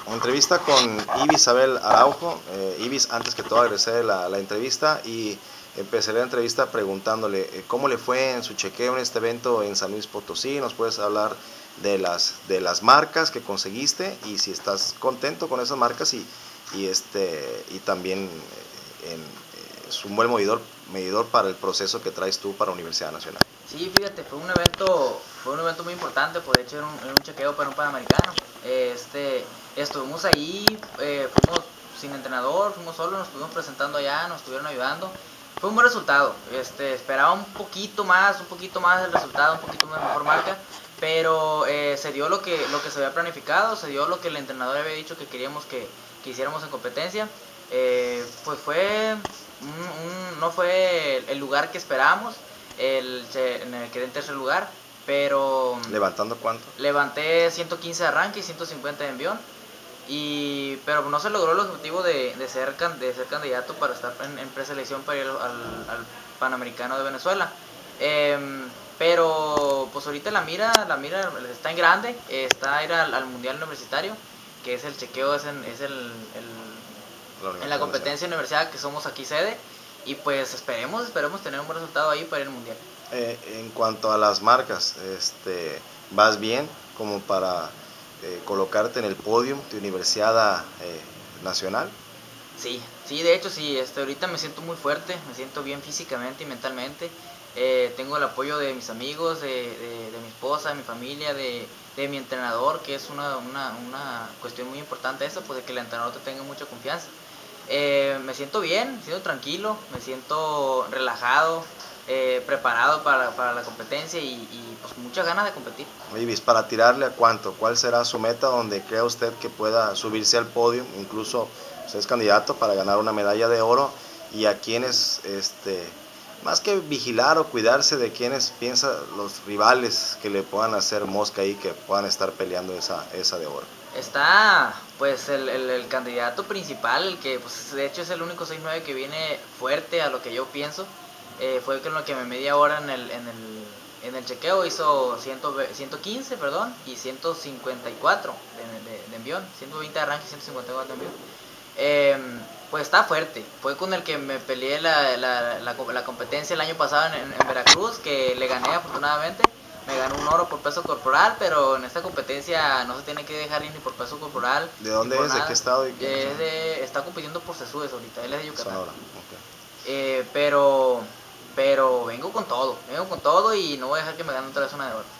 Entrevista con Ibis Abel Araujo. Ibis, antes que todo agradecer la entrevista y empecé la entrevista preguntándole cómo le fue en su chequeo en este evento en San Luis Potosí. Nos puedes hablar de las marcas que conseguiste y si estás contento con esas marcas y también es un buen medidor para el proceso que traes tú para Universidad Nacional. Sí, fíjate, fue un evento muy importante, pues de hecho era un chequeo para un Panamericano. Estuvimos ahí, fuimos sin entrenador, fuimos solos, nos estuvimos presentando allá, nos estuvieron ayudando. Fue un buen resultado, esperaba un poquito más del resultado, un poquito más mejor marca, pero se dio lo que se había planificado, se dio lo que el entrenador había dicho que queríamos que hiciéramos en competencia. Pues no fue el lugar que esperábamos, en el quedé en tercer lugar, pero... ¿Levantando cuánto? Levanté 115 de arranque y 150 de envión, pero no se logró el objetivo de ser candidato para estar en preselección para ir al Panamericano de Venezuela. Pero pues ahorita la mira está en grande, está ir al Mundial Universitario, que es el chequeo, en la competencia universidad que somos aquí sede, y pues esperemos tener un buen resultado ahí para el Mundial. En cuanto a las marcas, ¿vas bien como para colocarte en el podio de Universidad Nacional? Sí, de hecho sí, ahorita me siento muy fuerte, me siento bien físicamente y mentalmente. Tengo el apoyo de mis amigos, de mi esposa, de mi familia, de mi entrenador, que es una cuestión muy importante eso, pues de que el entrenador te tenga mucha confianza. Me siento bien, me siento tranquilo, me siento relajado, preparado para la competencia y pues muchas ganas de competir. Ibis, para tirarle a cuánto, ¿cuál será su meta donde crea usted que pueda subirse al podio? Incluso usted es candidato para ganar una medalla de oro, y a quienes, más que vigilar o cuidarse de quienes piensa los rivales que le puedan hacer mosca ahí, que puedan estar peleando esa de oro. Está pues el candidato principal, el que pues, de hecho es el único 6'9" que viene fuerte a lo que yo pienso. Fue con lo que me media hora en el chequeo, hizo 115 y 154 de envión, 120 de arranque y 154 de envión. Pues está fuerte, fue con el que me peleé la competencia el año pasado en Veracruz, que le gané afortunadamente. Me ganó un oro por peso corporal, pero en esta competencia no se tiene que dejar ir ni por peso corporal. ¿De dónde es? ¿De qué estado? Está compitiendo por Sesudes ahorita, él es de Yucatán. Sonora. Okay. Pero vengo con todo y no voy a dejar que me gane otra vez una de oro.